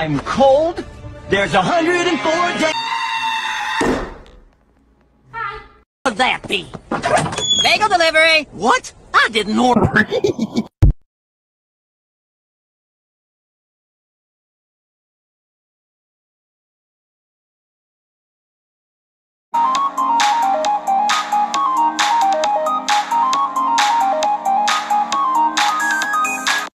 I'm cold. There's 104 days. Would that be? Bagel delivery! What? I didn't order.